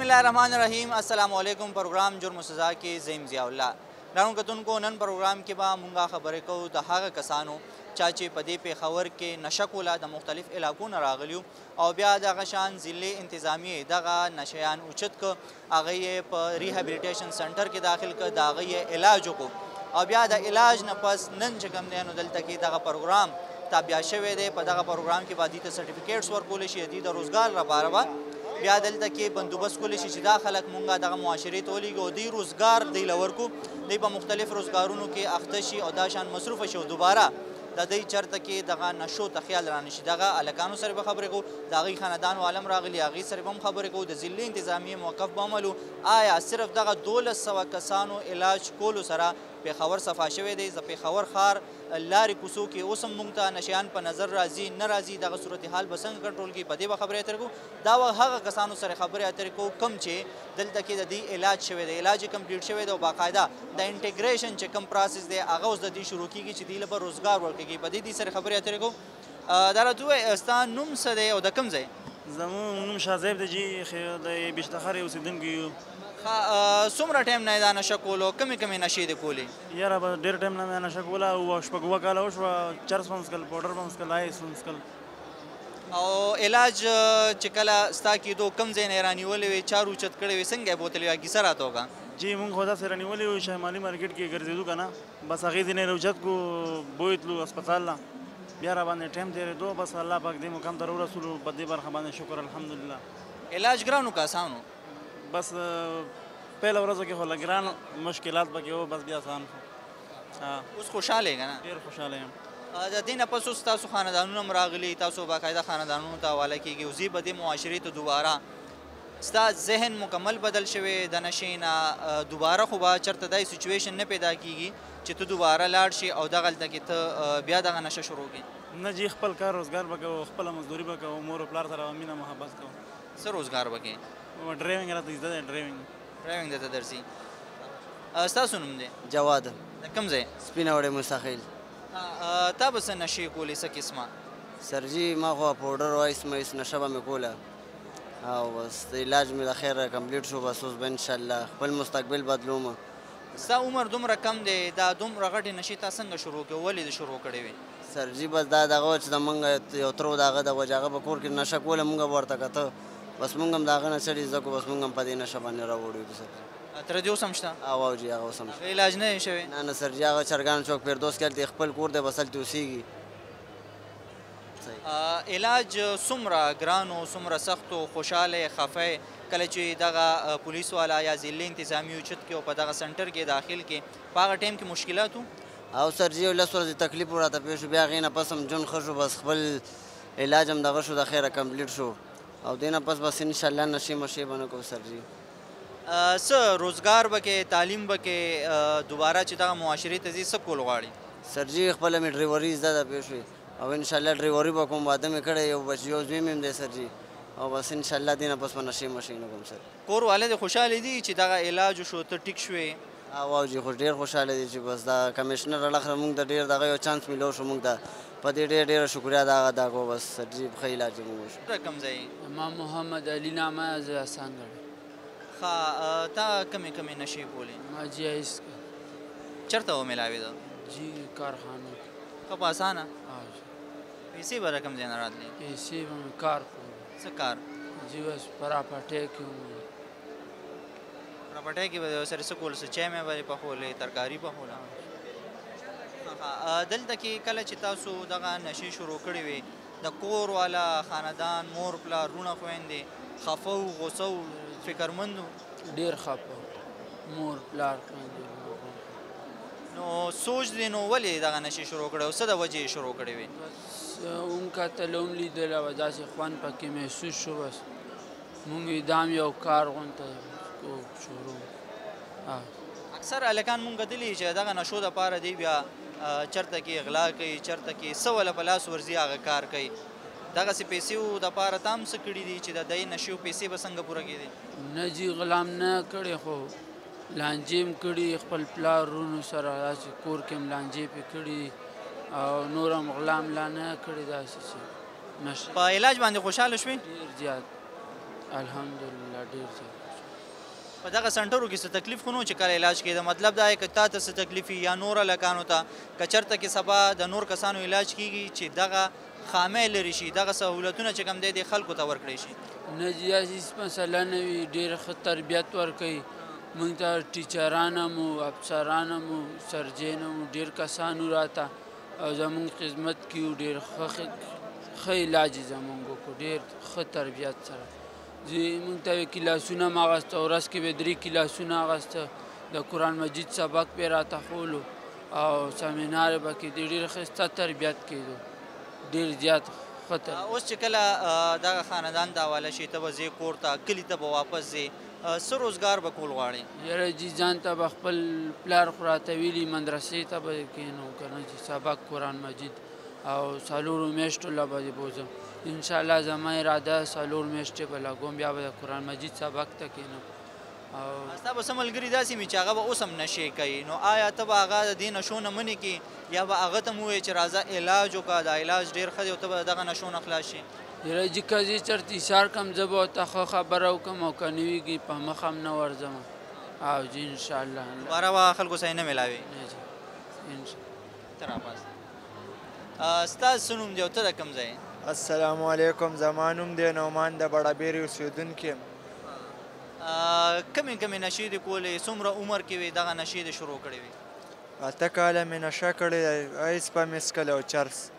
बिस्मिल्लाहिर्रहमानिर्रहीम अस्सलाम वालेकुम। प्रोग्राम जुर्म और सज़ा के ज़ईम ज़ियाउल्ला राउंड कतुन को नन प्रोग्राम के बा मुंगा खबरें को द हाग कसानो चाचे पदे पेशावर के नशा कोला द मुख्तलिफ इलाकों न रागलियो और ब्या दगा शान ज़िले इंतज़ामिया दगा नशयान उचत को आगई पर रिहेबिलिटेशन सेंटर के दाखिल कर दागई इलाज को और ब्या द इलाज न पस नन चकम ने अनुदल तक दगा प्रोग्राम ताब्या शवे दे पदगा प्रोग्राम के बाद सर्टिफिकेट्स वर कोलिशी दी रोजगार रबारबा بیا دلته کې بندوبست کولی شي چې دا خلک مونږه دغه معاشرې ته ولیږو او دوی روزګار دی له ورکو دوی په مختلف روزګارونو کې اخته شي او دا شان مصروفه شي او دوباره د دوی چرته کې دغه نشو ته خیال رانه شي دغه هلکانو سره به خبرې کوو د هغوی خاندانو عالم راغلي هغوی سره به هم خبرې کوو د ضلعي انتظامیې موقف به عملو آیا صرف دغه 1200 کسانو علاج کولو سره پېښور صفا شوی دی د پېښور ښار لارې کوڅو کې اوس هم موږ ته نشیان په نظر راځي نه راځي دغه صورتحال به څنګه کنټرول کړي په دې به خبرې اترې کوو دا هغه کسانو سره خبرې اترې کوو کوم چې دلته کې د دې علاج شوی دی علاج یې کمپلیټ شوی دی او باقاعده د انټیګریشن چې کوم پروسس دی هغه اوس د دې شروع کېږي چې دوی له به روزګار ورکړي په دې سره خبرې اترې کوو دا راته ووایه ستا نوم څه دی او د کوم ځای زموږ نوم شاهزیب دی جي د بیشتخر اوسېدونکي یو څومره ټایم نه یې دا نشه کولو کمې کمې نشې دې کولې یاره به ډېر ټایم نه مې نشه کوله شپږ اووه کاله وشوه چرس به څکل پاوډر به څکل آیس به څکل او علاج چې کله ستا کېدو کوم ځای نه یې رانیولې وې چا روچت کړی وې څنګه یې بوتلې وې کیسه راته وکړه جی مونږ خو داسې رانیولې وې شمالي مارکیټ کې ګرځېدو که نه بس هغې ځینې روچت کړو بوی تلو اسپتال له بیا را باندې ټایم تېرېدو بس الله پاک دې مقام ته راورسولو په دې برخه باندې شکر الحمدلله علاج ګرانو که اسانو بس پهله ورځو کې خو لږ ګران مشکلات پکې وو بس بیا اسان اوس خوشحاله یې که نه ډېر خوشحاله یم د دې نه پس اوس تاسو خاندانونه هم راغلي تاسو باقاعده خاندانونو ته حواله کېږي او زی به دې معاشرې ته دوباره ستا ذهن مکمل بدل شوی د نشې نه دوباره خو به چېرته دا سچویشن نه پیدا کېږي چې ته دوباره لاړ شي او دغلته کې ته بیا دغه نشه شروع کړي نه جی خپل کار روزګار به کوو خپله مزدوري به کوو مور و پلار سره به مینه محبت کوو څه روزګار به کوې ډرایوینګ راته زده دی ډرایوینګ درته درځي ستاسو نوم دی جواد د کوم ځای سپینه وړې مستخیل تا به څه نشې کولې څه قسمه سر جي ما خو پاوډر وایس مایس نشه به مې کوله او بس د علاج مې د خیره کمپلیټ شو بس اوس به انشاءالله خپل مستقبل بدلوم ستا عمر دومره کم دی دا دومره غټې نشې تا څنګه شروع کړې ولې دې شروع کړې وې سر جي بس دا دغه و چې د مونږ یو ترو د هغه د وجه هغه به کور کې نشه کوله مونږ به ورته کته بس مونږ هم د هغه نه څه زده کړو بس مونږ هم په دې نشه باندې راوړو سر تر دې اوس هم شته او جي هغه اوس هم شته علاج نه یې شوی نه سر جي هغه چرګان چوک فردوس کې هلته خپل کور دی بس هلته اوسېږي علاج څومره ګران و څومره سخت و خوشحاله خفه کله چې دغه پولیس والا یا ضلعي انتظامي اوچت کې او په دغه سنټر کې داخل کې په هغه ټایم کې مشکلات و او سر جي 10 ورځې تکلیف راته پېښ شو بیا هغې نه پس هم ژوند ښه شو بس خپل علاج هم دغه شو د خیره کمپلیټ شو او دې نه پس بس انشاءالله نشې مشې به نه کوو سر جي څه روزګار به کې تعلیم به کې دوباره چې دغه معاشرې ته ځي څه کول غواړي سر جي خپله مې ډریوري زده ده پېښ شوې او انشاءالله ډریوري به کوم واده مې کړی یو بچ یو زوی مې هم دی سر جي او بس انشاءالله دې نه پس به نشې مشې نه کوم سر کور والے دې خوشحاله دي چې دغه علاج وشو ته ټیک شوې او جي خو ډېر خوشحاله دي چې بس دا کمیشنر اړخ موږ ته ډېر دغه یو چانس میلو شو موږ ته په دې ډېره شکریا دا ادا کوو بس سر جي ښه علاج مو وشو کوم ځای امام محمد علي نامه زه احسان ګړی ښه تا کمې کمې نشې کولې ما جي ایس چېرته ومیلاوې ده جي کارخانو ښه په اسانه پیسې به رقم ځای نه راتلې پیسې به مې کار کوو څه کار جي بس پراپټۍ کې وم پراپټۍ کې به سره څه کول څه چای مې به یې پخولې ترکاري پخوله دلته کې کله چې تاسو دغه نشې شروع کړې وې د کور والا خاندان مور پلار رونه خویندې خفه و غوسه و فکرمند و ډېر خفه مور پلار خویندې نو سوچ دی نو ولې دغه نشې شروع کړې او څه د وجې یې شروع کړې وې اون کتل هم لیدله وه داسې خوند پکې محسوس شو بس مونږ دا هم یو کار غونته شروع اکثر هلکان مونږ لیدلي چې دغه نشو دپاره دی بیا چېرته کې اغلا کوي چېرته کې څه وله په لاس ورځي هغه کار کوي دغسې پیسې دپاره تا هم څه کړي دي چې د دې نشو پیسې به څنګه پوره کېدې نه جي غلام نه کړې خو لانجې هم کړي خپل پلار رونو سره داسې کور کې هم لانجې پې کړي او نور هم غلا ملا نه کړې داسې چې په علاج باندې خوشحاله شوې ډېر زیات الحمدلله ډېر زیات په دغه سنټرو کې څه تکلیف خو نو چې کله علاج کېده مطلب دا دی که تا ته څه تکلیف یا نور هلکانو ته که چېرته کې سبا د نور کسانو علاج کېږي چې دغه خامۍ لرې شي دغه سهولتونه چې کوم دی د خلکو ته ورکړی شي نه جي هسې مسله نه وي ډېر ښه تربیت ورکوي موږ ته ټیچران هم وو افسران هم وو سرجین هم وو ډېر کسان وو راته او زموږ خدمت کې وو ډېر ښه علاج یې زموږ وکړو ډېر ښه تربیت سره موږ ته کلاسونه هم اخیسته ورځ کې به 3 کلاسونه اخیسته د قرآن مجید سبق پې راته ښولو او سمینار به کې ډېر ښایسته تربیت کېدو ډېر زیات ښه تربیت. اوس چې کله دغه خاندان ته حواله شي ته به ځې کور ته کلي ته به واپس ځې څه روزګار به کول غواړې؟ یاره جي ځان ته به خپل پلار خو راته ویلي مدرسې ته به کښېنو که نه چې سبق قرآن مجید او 4 میاشتو له به دې بوځم انشاءالله زما اراده 4 میاشتې به لګوم بیا به د قرآن مجید سبق ته کښېنم. او ستا به څه ملګري داسې وي چې هغه به اوس هم نشې کوي نو آیا ته به هغه د دې نشو نه منې کړي یا به هغه ته م ووایې چې راځه علاج وکړه دا علاج ډېر ښه دی او ته به د دغه نشو نه خلاص شي؟ یاره جي که زه چېرته ایثار کړم زه به ورته ښه خبره وکړم او که نه وي په مخ هم نه ورځم او جي انشاءالله دوباره به خلکو سره یې نه میلاوي؟ نه جي انشاءالله. ته راپاس ستا څه نوم دی او ته د کوم ځای؟ السلام علیکم زما نوم دی نعمان د بړهبېرې اوسېدونکی یم. کمې کمې نشې دې کولې څومره عمر کې وې دغه نشې دې شروع کړې وې؟ 8 کاله مې نشه کړې ایس په مسکل او چرس.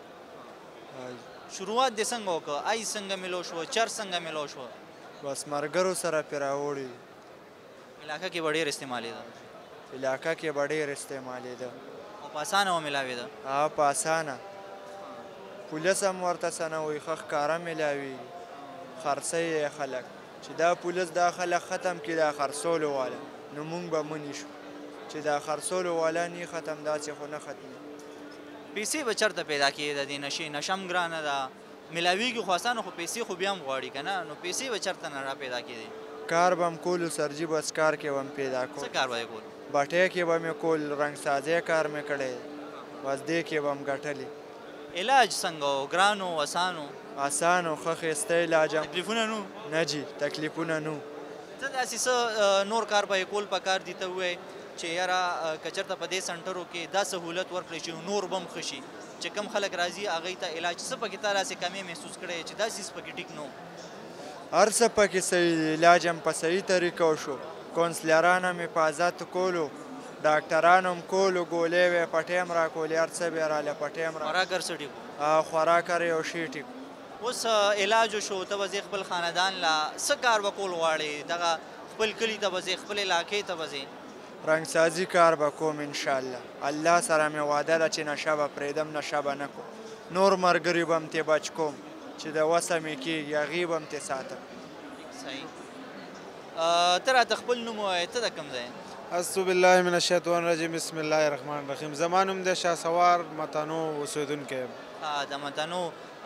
شروعات دې څنګه وکړه؟ ایس څنګه میلو شو؟ چرس څنګه میلو شو؟ بس ملګرو سره پرې راوړي. علاقه کې به ډېر استعمالېده؟ علاقه کې به ډېر استعمالېده او په اسانه ومیلاوېده؟ په اسانه پولیس هم ورته څه نه وایي ښه ښکاره میلاوېږي خرڅوي یې خلک چې دا پولیس دا خلک ختم کړي دا خرڅولو والا نو موږ به منې شو چې دا خرڅولو والا نه ختم داسې خو نه ختمي. پیسې به چېرته پیدا کېږي د دې نشې نشه هم ګرانه ده میلاوېږي خو اسانه خو پیسې خو بیا هم غواړي که نه نو پیسې به چېرته نه را پیدا کېدې؟ کار به م کولو سرجي بس کار کې به م پیدا کول. څه کار به یې کول؟ بټۍ کې به مې کول رنګ سازی کار مې کړی بس دې کې به م ګټلې. علاج څنګه و؟ ګران و اسانو؟ اسانو ښه ښایسته علاج هم. تکلیفونه نو؟ نه جي تکلیفونه نو. ته داسې څه نور کار به یې کول پکار دي ته ووایې چې یاره که چېرته په دې سنټرو کې دا سهولت ورکړی چې نور به هم ښه شي چې کم خلک راځي هغوی ته علاج څه پکې تا داسې کمې محسوس کړی چې دا څیز پکې ټیک نه و؟ هر څه پکې صحیح دی علاج هم په صحیح طریقه وشو کونسلران هم حفاظت کولو ډاکټران هم کولو ګولۍ وې په ټایم راکولې هر څه به یې راله په ټایم خوراک هر څه ټیک خوراک هر یو شی ټیک. اوس علاج وشو ته به ځې خپل خاندان له څه کار به کول غواړې دغه خپل کلي ته به ځې خپل علاقې ته به ځې؟ رنګسازي کار به کوم انشاءالله الله سره مې وعده ده چې نشه به پرېږدم نشه به نه کوم نور ملګري به م ترې بچ کوم چې د وسه مې کېږي هغې به م ترې ساتم. صحیح. ته راته خپل نوم ووایې ته د کوم ځای؟ اعوذ بالله من الشیطان الرجیم بسم الله الرحمن الرحیم. زما نوم دی شهسوار متنو اوسېدونکی یم. د متنو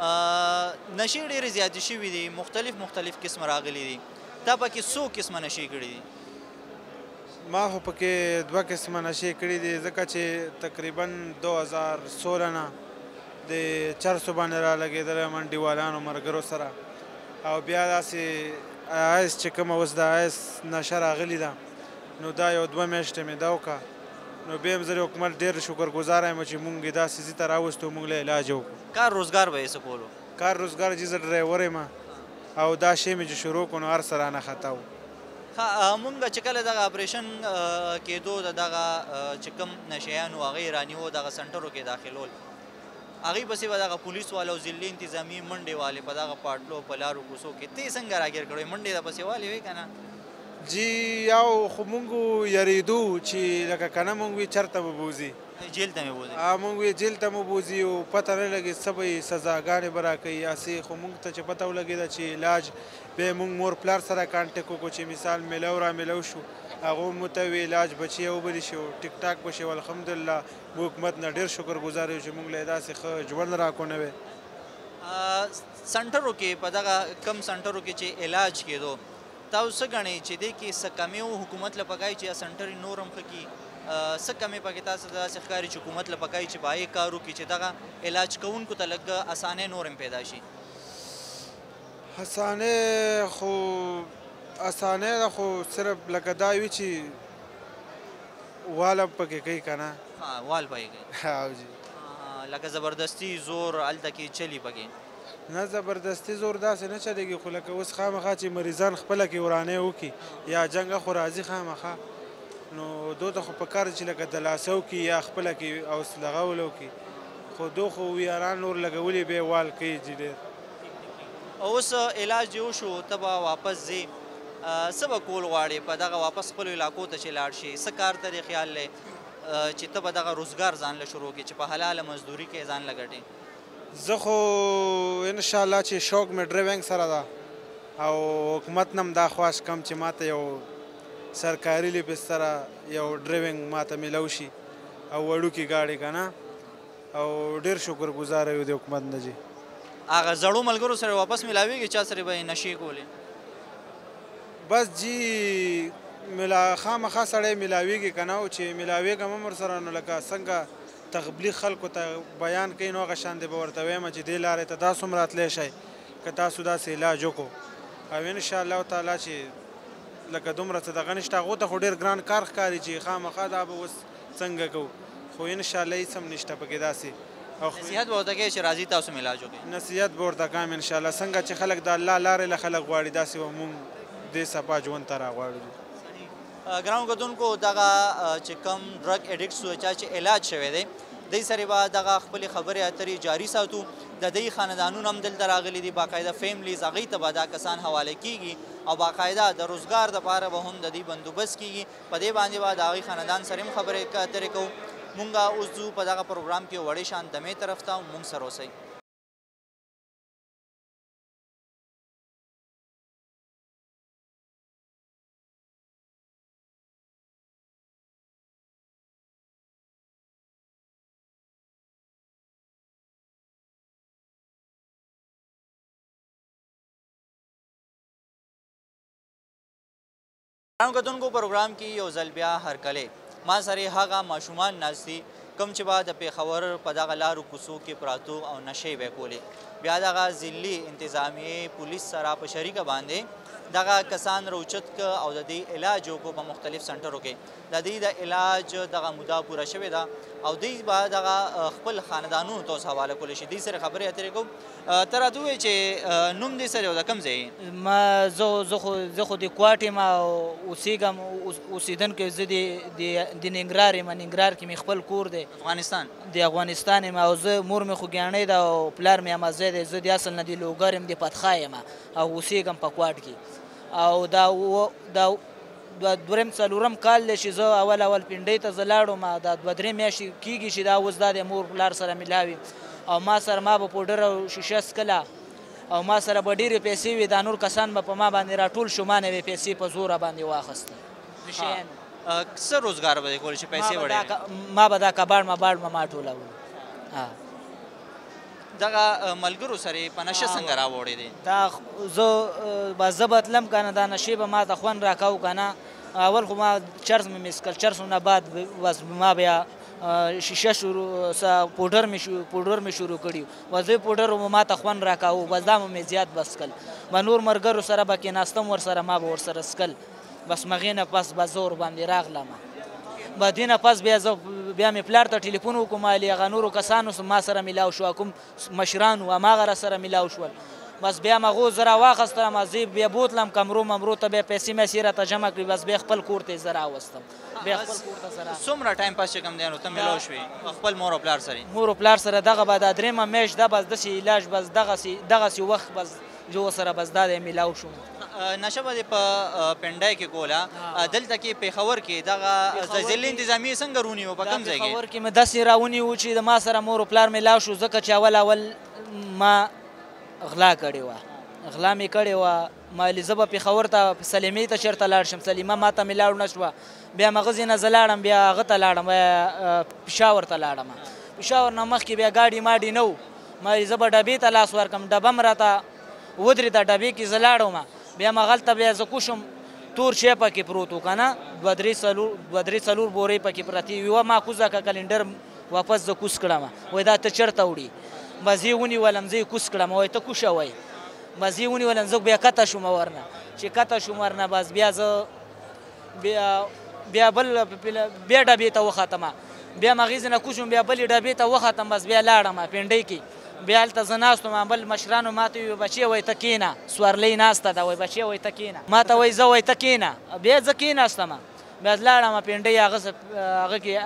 نشې ډېرې زیاتې شوي دي مختلف قسم راغلي دي تا پکې څو قسمه نشې کړي دي؟ ما خو پکې 2 قسمه نشې کړي دي ځکه چې تقریبا 2016 نه د چرسو باندې رالګېدلی یم انډیوالانو ملګرو سره او بیا داسې آیس چې کومه اوس د آیس نشه راغلې ده نو دا یو 2 میاشتې مې دا وکړه نو بیا هم زه د حکومت ډېر شکرګزاره یم چې مونږ یې داسې ځي ته راوستو مونږ له علاج وکړو. کار روزګار به یې څه کولو؟ کار روزګار چې زه ډرایور یم او دا شی مې چې شروع کړو نو هر څه رانه خطا و. مونږ چې کله دغه اپریشن کېدو د دغه چې کوم نشیان و هغې رانیو دغه سنټرو کې داخلول هغې پسې به دغه پولیس والا او ضلعي انتظامي منډې والې په دغه پاټلو په لارو کوڅو کې ته یې څنګه راګیر کړی منډې د پسې والې وې که نه؟ جی یو خو مونږ یریدو چې لکه که نه مونږ وي چېرته به بوځي جیل ته مې بوځي مونږ وی جیل ته مو بوځي او پته نه لګي څه به یې سزاګانې به راکوي هسې خو مونږ ته چې پته ولګېده چې علاج بیا مونږ مور پلار سره کانټیکټ وکړو چې مثال میلو را میلو شو هغه مو ته وی علاج بچی وبري شو ټیک ټاک به شو الحمدلله حکومت نه ډېر شکرګزار یو چې مونږ له داسې ښه ژوند راکونوی. سنټرو کې په دغه کم سنټرو کې چې علاج کېدو تاسو څه ګڼئ چې دې کې څه کمې و حکومت له پکایي چې سنټر یې نور هم ښه کړي څه کمې پکې تاسو ته داسې ښکاري چې حکومت له پکایي چې په هغې کار وکړي چې دغه علاج کوونکو ته لږ اسانۍ نور هم پیدا شي؟ اسانۍ خو اسانه ده خو صرف لکه دا وي چې واله پکې کوي که نه وال پکې کوي او جي لکه زبردستي زور هلته کې چلی پکې نه زبردستي زور داسې نه چلېږي خو لکه اوس خامخا چې مریضان خپله کې ورانۍ وکړي یا جنګ خو راځي خامخا نو دو ته خو پکار چې لکه دلاسه وکړي یا خپله کې او لغول وکړي خو دو خو ویاران نور لګولي بیا وال کوي چې ډېر اوس علاج یې وشو ته به واپس ځې څه به کول غواړې په دغه واپس خپلو علاقو ته چې لاړ شي څه کار ته دې خیال دی چې ته به دغه روزګار ځان له شروع کړې چې په حلاله مزدوري کې ځان له ګټې زه خو انشاءالله چې شوق مې ډریونګ سره ده او حکومت نه هم دا خواهش کوم چې ماته یو سرکاري لیپس سره یو ډریونګ ماته میلو شي او وړوکې ګاډي که نه او ډېر شکر ګزاره یو د حکومت نه جي هغه زړو ملګرو سره واپس میلاویږي چا سره به یې نشې کولې بس جی خامخا سړی میلاویږي که نه او چې میلاویږم هم ورسره نو لکه څنګه تبلیغ خلکو ته بیان کوي نو هغه شان دی به ورته وایم چې دې لارې ته تاسو هم راتلی شئ که تاسو داسې علاج وکړو او انشاءالله تعالی چې لکه دومره څه دغه نشته هغو ته خو ډېر ګران کار ښکاري چې خامخا دا به اوس څنګه کوو خو انشاءالله هېڅ هم نشته پکې داسې نصیحت به ورته کوې چې راځي تاسو م علاج وکړئ نصیحت به ورته کوم انشاءالله څنګه چې خلک د الله لارې له خلک غواړي داسې به مونږ دې صفا ژوند ته راغواړو ګرانو کتونکو دغه چې کوم ډرګ ایډکټس و چا چې علاج شوی دی دی سره به دغه خپلې خبرې اترې جاري ساتو د دوی خاندانونه هم دلته راغلي دي باقاعده فیملیز هغوی ته به دا کسان حواله کیږي او باقاعده د روزګار دپاره به هم د دوی بندوبست کیږي په دې باندې به د هغوی خاندان سره هم خبرې اترې کوو مونږ اوس ځو په دغه پروګرام کې وړې شان دمې طرف ته مونږ سره اوسئ کتونکو پروګرام کې یو ځل بیا هرکلی ما سره هغه ماشومان ناست دي کوم چې به د پیښور په دغه لارو کوڅو کې پراتو او نشې به کولې بیا دغه ضلعي انتظامیې پولیس سره په شریکه باندې دغه کسان راوچت که او د دې علاج وکړو په مختلف سنټرو کې د دې د علاج دغه موده پوره شوې ده او دوی به دغه خپل خاندانونو ته اوس حواله کولی شي دوی سره خبرې اترې کوو ته راته ووایې چې نوم دې سره د کوم ځای زه خو د کوټ یم او اوسېږم اوسېدونکی زه د ننګرهار یم ننګرهار کې مې خپل کور دی افغانستان د افغانستان یم او زه مور مې خوږیاڼۍ ده او پلار مې امازی دی زه د اصل نه د لوګر یم د پتخا یم او اوسېږم په کوټ کې او دا دویم څلورم کال دی چې زه اول پنډۍ ته زه لاړم دا دوه درې میاشتې کېږي چې دا اوس دا د مور پلار سره میلاوي او ما سره ما به پوډر او شیشه څکله او ما سره به ډېرې پیسې وي دا نور کسان به په ما باندې راټول شو ما نه یې پیسې په زوره باندې واخیستې څه روزګار به دې کولی چې پیسې وړې ما به دا کباړ مباړ ما ټولول دغه ملګرو سره په نشه څنګه راوړې دي دا زه به تلم که نه دا نشې به ما ته خوند راکاو که نه اول خو ما چرس مې مسکل چرس نه بعد بس ما بیا شیشه پوډر مې شروع کړي و زه پوډر ما ته خوند راکاو بس دا مې زیات بس کل به نور ملګرو سره به کېناستم ورسره ما به ورسره څکل بس مغې نه پس به زه ورباندې راغلم به دې نه پس بیا مې پلار ته ټلیفون وکړم هغه نورو کسانو ما سره میلاو شو کوم مشران و هماغه راسره میلاو شول بس بیا مغو زه راواخیستم زه بیا بوتلم کمرو ممرو ته بیا پیسې مېسې راته جمع کړي بس بیا خپل کور ته یې زه راوستم بیا خپل کور ته زه څومره ټایم پاس چې کوم دی نو ته میلاو شوې خپل مور او پلار سره مور او پلار سره دغه به دا درېیمه میاشت ده بس داسې علاج بس دغسې وخت بس جو سره بس دا دی میلاو شوم نشه به دې په پنډای کې کوله دلته کې پیښور کې دغه ضلعي انتظامیې څنګه رونیو په کوم ځای کې پیښور کې مې داسې راونیو چې د ما سره مور او پلار میلاو شو ځکه چې اول ما غلا کړې وه غلا مې کړې وه زه به پیښور ته سلیمې ته چېرته لاړ شم سلیمه ما ته مې لاړ نه شوه بیا مغزې نه زه لاړم بیا هغه ته لاړم پېښور ته لاړم پېښور نه مخکې بیا ګاډي ماډي نه و زه به ډبې ته لاس ورکړم ډبه م راته ودرېده ډبې کې زه لاړم بیا مغلته بیا زه کوشم تور شی پکې پروت و که نه دوه درې څلور بورې پکې پرتې یوه ما کوزه که کلنډر واپس زه کوز کړم وایي دا ته چېرته وړي بس یې ونیولم زه یې کوز کړم وایي ته کوشه وایي بس یې ونیولم زه بیا کته شوم ورنه چې کته شوم ورنه بس بیا زه بیا بل بیا ډبې ته وختم بیا مغې ځې نه کوشم بیا بلې ډبې ته وختم بس بیا لاړم پنډۍ کې بیا هلته زه ناست وم بل مشرانو ما ته وویل بچې وایي ته کښېنه سورلۍ ناسته ده وایي بچې وایي ته کښېنه ما ته وایي زه وایي ته کښېنه بیا زه کښېناستم بیا لاړم پنډۍ هغه کې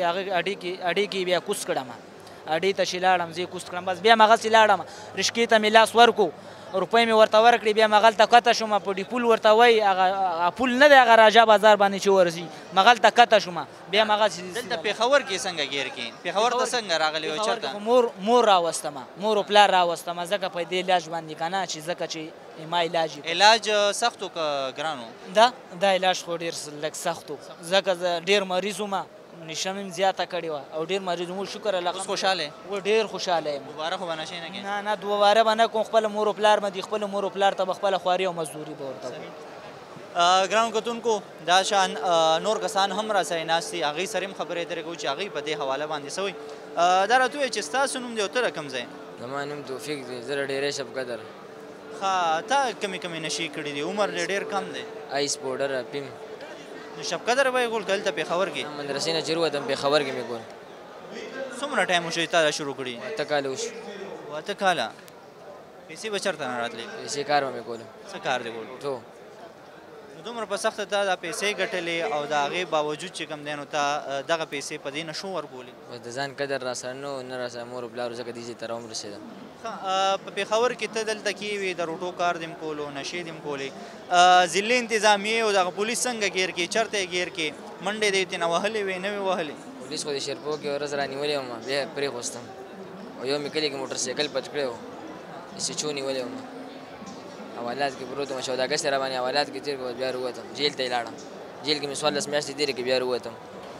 اډې کې بیا کوز کړم اډې ته چې لاړم زه یې کوز کړم بس بیا مغسې لاړم رشکې ته مې لاس ورکو روپۍ مې ورته ورکړې بیا مغلته کته شوم په ډیپول ورته وایي هغه پول نه دی هغه راجا بازار باندې چې ورځي مغلته کته شوم بیا مغسې دلته پېښور کې څنګه ګیر کې پېښور ته څنګه راغلی وې چېرته مور راوستمه مور و پلار راوستمه ځکه په دې علاج باندې که نه چې ځکه چې ما علاج سخت و که ګران و دا علاج خو ډېر لږ سخت و ځکه زه ډېر مریض وم نشه مې زیاته کړې وه او ډېر مریض وم شکر الله اوس خوشحاله و ډېر خوشحاله یم دوباره خو به نشې نه کوې نه دوباره به نه کوم خپله مور و پلار به دي خپله مور و پلار ته به خپله خواري او مزدوري به ورته کوم ګرانو کتونکو دا شان نور کسان هم راسره ناست دي هغوی سره هم خبرې درې کوو چې هغوی په دې حواله باندې څه وایي دا راته ووایه چې ستاسو نوم دی او ته د کوم ځای زما نوم توفیق دی زه د ډېرې شب قدر ښه تا کمې کمې نشې کړي دي عمر دې ډېر کم دی آیس پوډر افیم نو شب قدر به یې ګول که دلته پېښور کې مدرسې نه چې ووتم پېښور کې مې ګول څومره ټایم وشو چې تا دا شروع کړي 8 کاله وشو 8 کاله پیسې به چېرته نه راتلې پیسې کار به مې کولم څه کار دی ګول تو نو دومره په سخته تا دا پیسې ګټلې او د هغې باوجود چې کوم دی نو تا دغه پیسې په دې نشو ورکولې بس د ځان قدر راسره نه و نه راسره مور و پلارو ځکه دې ځای ته راوم رسېدم په پېښور کې ته دلته کې وې د روټو کار دې م کولو نشې دې م کولې ضلعي انتظامیې او دغه پولیس څنګه ګیر کې چېرته یې ګیر کې منډې دې ورته نه وهلې وې نه وې وهلې پولیس خو د شیرپو کې ورځ رانیولې وم بیا یې پرېښوستم او یو مې کلي کې موټرسایکل پټ کړی و سیچو نیولې وم حوالات کې پروت وم 14 اګست را باندې حوالات کې تېر کړ بیا راووتم جیل ته یې لاړم جیل کې مې 14 میاشتې تېرې کړې بیا راووتم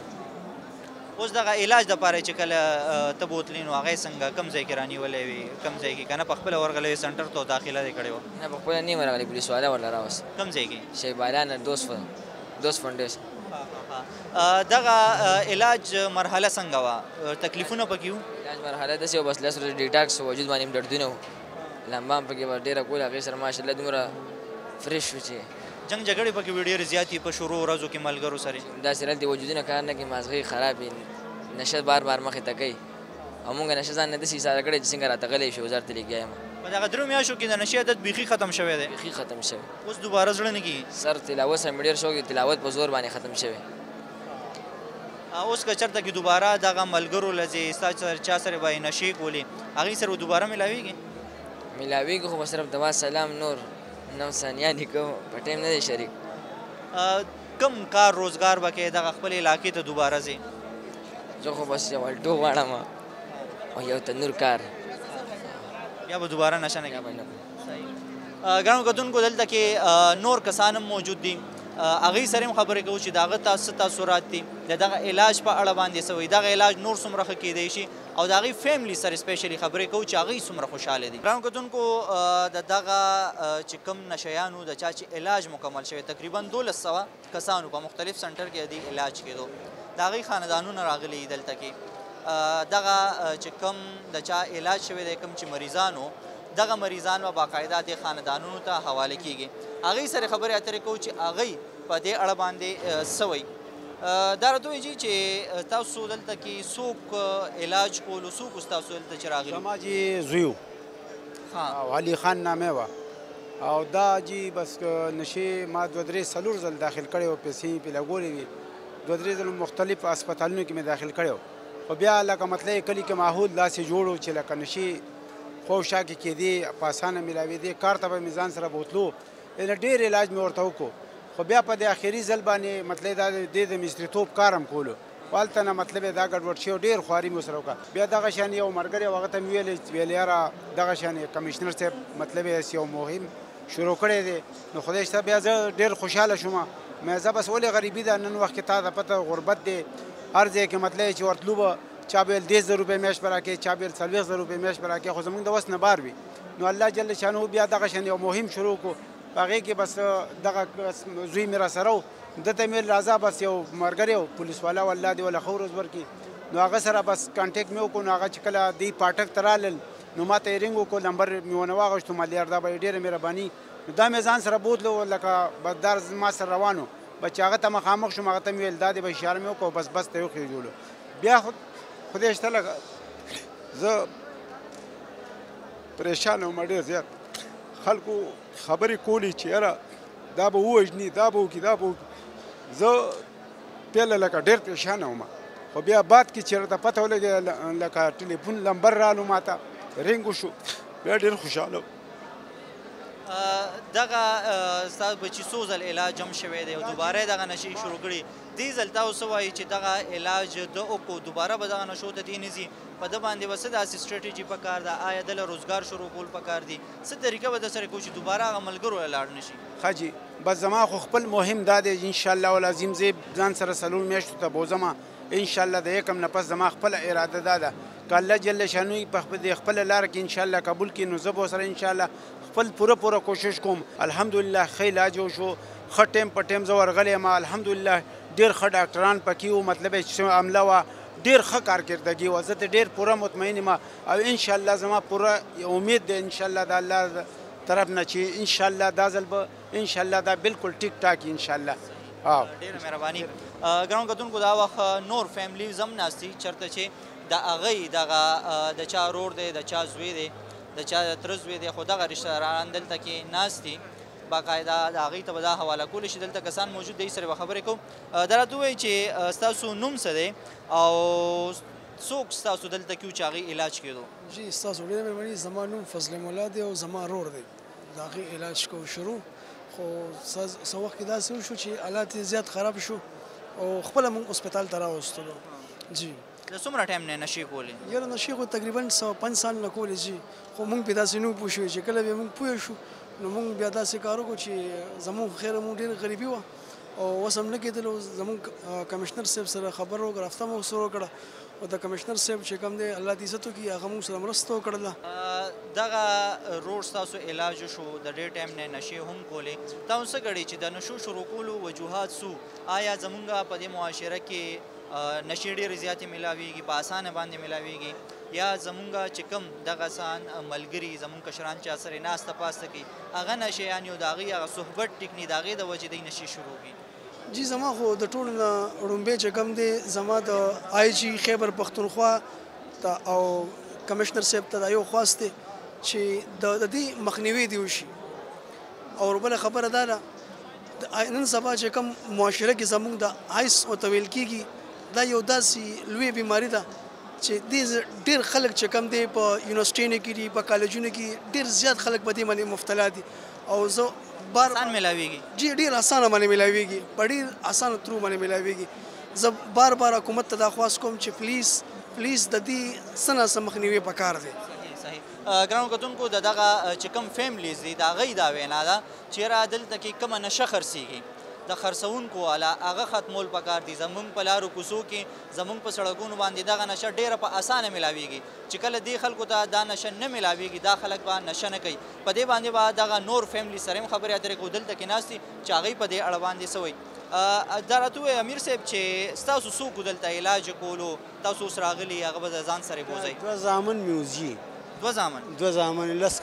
اوس دغه علاج دپاره چې کله ته بوتلې نو هغه څنګه کوم ځای کې رانیولی وې کوم ځای کې که نه په خپله ورغلی وې سنټر ته داخله دې کړې وه نه په خپله نه یم راغلی پولیس والا ورله راوست کوم ځای کې شیخ بالانه دوست فاونډیشن دغه علاج مرحله څنګه وه تکلیفونه پکې وو علاج مرحله داسې وه بس 10 ورځې ډیټاکس وجود باندې هم دردونه وو لمبا هم پکې به ډېره کوله هغې سره ماشاءالله دومره فرش وو چې جنګ جګړې پکې وې ډېرې زیاتې په شروع ورځو کې ملګرو سره داسې رل دې وجودونه کار نه کوي مازغې خراب وي نشه بار بار مخې ته کوي او مونږ نشه ځان نه داسې ایساره کړی چې څنګه راته غلی شو وزارت لګیا یم په دغه درو میاشتو کې د نشې عادت بیخي ختم شوی دی بیخي ختم شوی اوس دوباره زړه نه کېږي سر تلاوت سره مې ډېر شوق دی تلاوت په زور باندې ختم شوی اوس که چېرته کې دوباره دغه ملګرو له ځای ستا چا سره به یې نشې کولې هغوی سره به دوباره میلاویږي میلاویږي خو به صرف دوا سلام نور نو ثانیانې کوم په ټایم نه دی شریک کم کار روزګار به کې دغه خپل علاقې ته دوباره ځې زه خو بس یو الټو غواړم او یو تنور کار بیا به دوباره نشه نه کوي ګرانو کتونکو دلته کې نور کسان هم موجود دي هغوی سره هم خبرې کوو چې د هغه څه تاثرات دي د دغه علاج په اړه باندې څه وایي دغه علاج نور څومره ښه کیدی شي او د هغوی فیملی سره سپیشلي خبرې کوو چې هغوی څومره خوشحاله دي ګرانو کتونکو د دغه چې کوم نشیانو د چا چې علاج مکمل شوی تقریبا 1200 کسانو په مختلف سنټر کې د علاج کېدو د هغوی خاندانونه راغلي دلته کې دغه چې کوم د چا علاج شوی دی کوم چې مریضانو دغه مریضان به باقاعده د خاندانونو ته حواله کیږي هغوی سره خبرې اترې کوو چې هغوی په دې اړه باندې څه وایي دا راته وایي چې تاسو دلته کې څوک علاج کولو څوک ستاسو دلته چې راغلي زما جی زوی او علي خان نامې وه او دا جی بس نشې ما 2-3 ځل داخل کړی و پیسې یې پې لګولې وي 2-3 ځل مختلف هسپتالونو کې مې داخل کړی و خو بیا لکه مطلب کلي کې ماحول داسې جوړ و چې لکه نشې خوشا کې کېدې په اسانه میلاوېدې کار ته به مې ځان سره بوتلو ډېر علاج مې ورته وکړو خو بیا په دې آخري ځل باندې مطلب دا د مستریتوب کار هم کولو هلته نه مطلب دا ګډوډ شي ډېر خواري مې ورسره وکړه بیا دغه شان یو ملګری و هغه ته مې ویل یاره دغه شان کمیشنر صاحب مطلب یو مهم شروع کړی دی نو خدای شته بیا زه ډېر خوشحاله شوم مې زه بس ولې غریبي ده نن وخت کې تا ته پته غربت دی هر ځای کې مطلب چې ورتلو به چا به 10,000 روپۍ میاشت به راکړي چا به 40,000 روپۍ میاشت به راکړي خو زموږ د وس نه بار وي نو الله جل شانه بیا دغه شان یو مهم شروع کړو په هغې کې بس دغه زوی مې را سره و ده ته مې راځه بس یو ملګری و پولیس والا و الله دې وله ښه ورځ ورکړي نو هغه سره بس کانټیکټ مې وکړو نو هغه چې کله دې پاټک ته رالل نو ما ته یې رینګ وکړو نمبر مې ونه واغوښتو مالیار دا به یې ډېره مهرباني نو دا مې ځان سره بوتلو لکه بددار ما سره روان و بس چې هغه ته مخامخ شوم هغه ته مې ویل دا دی به اشاره مې وکړو بس ته یې وخېږولو بیا خدای شته لکه زه پریشان وم ډېر زیات خلکو خبرې کولې چې یاره دا به ووژني دا به وکړي دا به وکړي زه پیله لکه ډېر پریشانه وم خو بیا بعد کې چې راته پته ولګېده لکه ټلیفون نمبر رالو ما ته رینګ وشو بیا ډېر خوشحاله دغه ستاسو بچي څو ځل علاج هم شوی دی او دوباره دغه نشې شروع کړي دې ځل تاسو وایي چې دغه علاج د وکړو دوباره به دغه نشو ته دې نه ځي په ده باندې به څه داسې سټریټیجي پکار ده آیا دله روزګار شروع کول پکار دي څه طریقه به درسره کوو چې دوباره هغه ملګرو له لاړ نه شي ښه جي بس زما خو خپل مهم دا دی انشاءالله العظیم زه ځان سره څلور میاشتو ته بوځم انشاءالله د یکم نه پس زما خپله اراده دا ده که الله جل شانو په خپله لاره کې انشاءالله قبول کړي نو زه به ورسره انشاءالله خپل پوره کوشش کوم الحمدلله ښه علاج وشو ښه ټیم په ټیم زه ورغلی یم الحمدلله ډېر ښه ډاکټران پکې وو مطلب چې عمله وه ډېر ښه کارکردګي وه زه ته ډېر پوره مطمئن یم او انشاءالله زما پوره امید دی انشاءالله د الله طرف نه چې انشاءالله دا ځل به انشاءالله دا بالکل ټیک ټاک انشاءالله ډېره مهرباني ګرانو کتونکو دا وخت نور فیملیز هم ناست دي چېرته چې د هغوی دغه د چا ورور دی د چا زوی دی د چا تره زوی دی خو دغه رشته داران دلته کې ناست دي باقاعده د هغوی ته به دا حواله کولی شي دلته کسان موجود دی سره به خبرې کوو دا راته ووایي چې ستاسو نوم څه دی او څوک ستاسو دلته کې و چې هغوی علاج کېدو جی ستاسو ډېره مهرباني زما نوم فضل مولا دی او زما ورور دی د هغې علاج کوو شروع خو څه وخت کې داسې وشو چې حالات یې زیات خراب شو او خپله موږ هسپتال ته راوستلو جی د څومره ټایم نه نشې کولې یاره نشې خو تقریبا 105 سال نه کولې جی خو موږ پې داسې نه پوه شوي چې کله بیا موږ پوه شو نو موږ بیا داسې کار وکړو چې زموږ خیره موږ ډېره غریبي وه او اوس هم نه کېدلو زموږ کمشنر صاحب سره خبر وکړه رابطه مو سره وکړه او د کمشنر صاحب چې کوم دی الله دې عزت وکړي هغه موږ سره مرسته وکړله دغه رور ستاسو علاج شو د ډېر ټایم نه نشې هم کولې تاسو څه ګڼئ چې د نشو شروع کولو وجوهات څو آیا زموږ په دې معاشره کې نشې ډېرې زیاتې میلاویږي په اسانه باندې میلاویږي یا زمونږ چې کوم دغه سان ملګري زمونږ کشران چې سره ناسته پاسته کوي هغه نشیان یو د هغوی هغه صحبت ټیک نه د هغې د وجې دی نشې شروع کړي جی زما خو د ټولو نه ړومبی چې کوم دی زما د آی جي خیبر پښتونخوا ته او کمشنر صاحب ته دا یو خواست دی چې د دې مخنیوي دی وشي او بله خبره دا ده نن سبا چې کوم معاشره کې زموږ د آیس ورته ویل کېږي دا یو داسې لویه بیماري ده چې دې ډېر خلک چې کوم دی په یونیورسټیونو کې دي په کالجونو کې ډېر زیات خلک په دې باندې مبتلا دي او زه آسان میلاویږي جی ډېر اسانه باندې میلاویږي په ډېر اسانه ترو باندې میلاویږي زه بار حکومت ته دا خواست کوم چې پلیز د دې څه نه څه مخنیوي پکار دی ګرانو کتونکو د دغه چې کوم فیملیز دي د هغوی دا وینا ده چې یاره دلته کې کومه نشه خرڅېږي د خرڅونکو والا هغه ختمول پکار دي زمونږ په لارو کوڅو کې زمونږ په سړکونو باندې دغه نشه ډېره په اسانه میلاویږي چې کله دې خلکو ته دا نشه نه میلاویږي دا خلک به نشه نه کوي په دې باندې به دغه نور فیملی سره هم خبرې اترې کوو دلته کې ناست دي چې هغوی په دې اړه باندې څه وایي دا راته ووایي امیر صاحب چې ستاسو څوک دلته علاج کولو تاسو اوس راغلي هغه به د ځان سره بوځئ دوه زامن مې وځي دوه زامن 11